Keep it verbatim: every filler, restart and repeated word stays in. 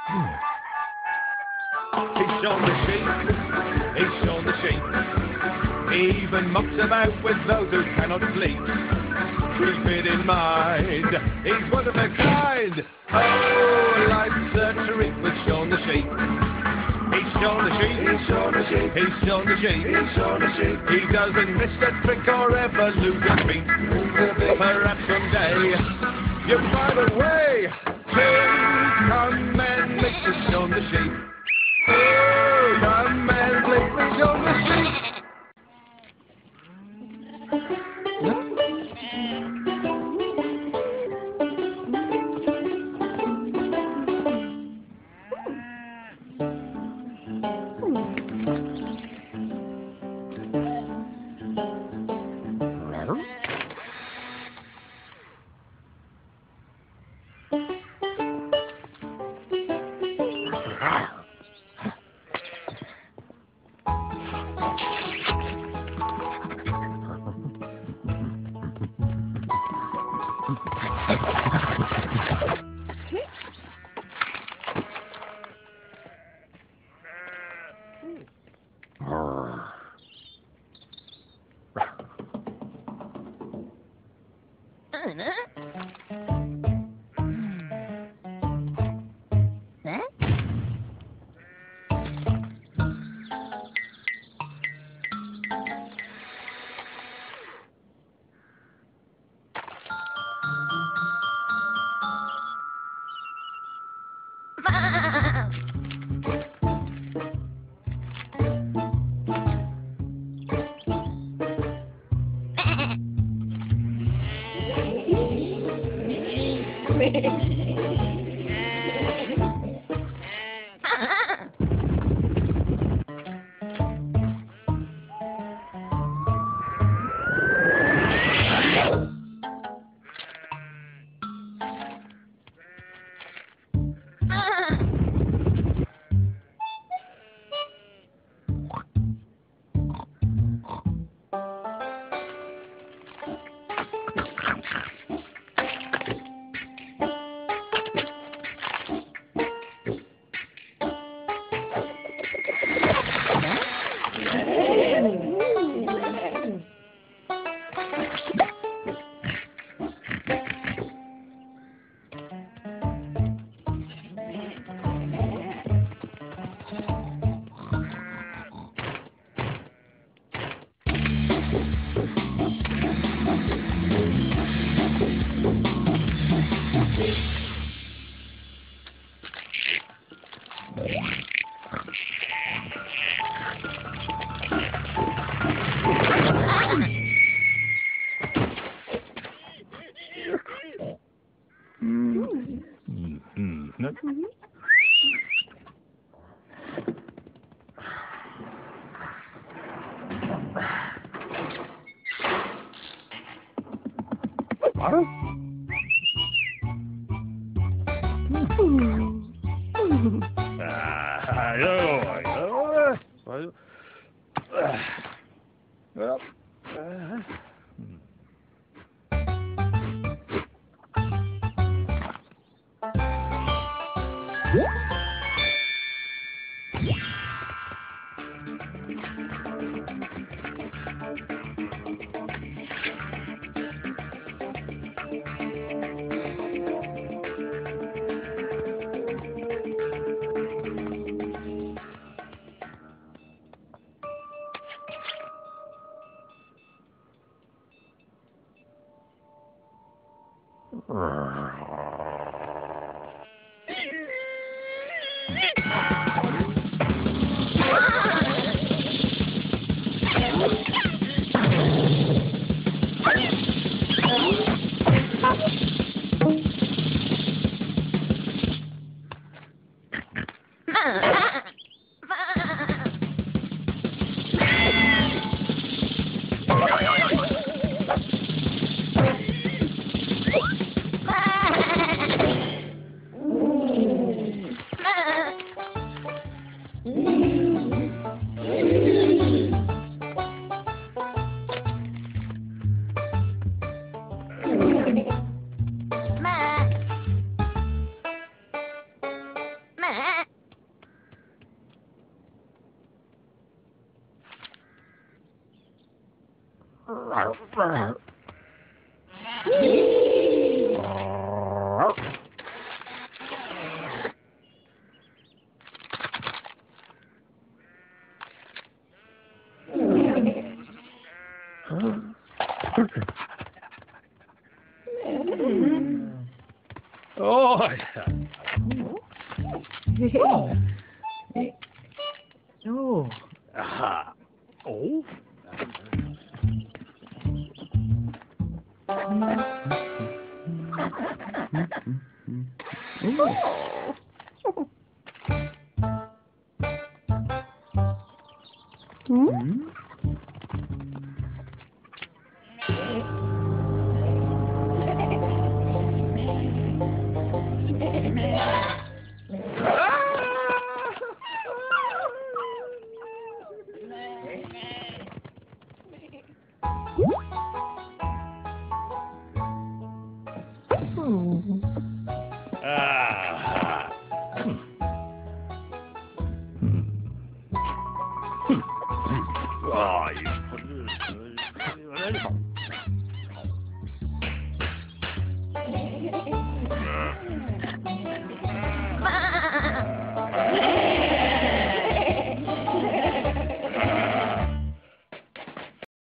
He's shown the sheep, he's shown the sheep. He even mucks about with those who cannot sleep. Keep it in mind, he's one of a kind. Oh, life's a treat with Shaun the sheep. He's shown the sheep, he's shown the sheep, he's shown the sheep, he's shown the sheep. He doesn't miss a trick or ever lose a beat. Perhaps someday you find a way to come and make the Shaun the sheep. Oh, come and make the Shaun the sheep. Oh. Oh. Oh. Aha. Oh. Hmm? Ah. Oh, you...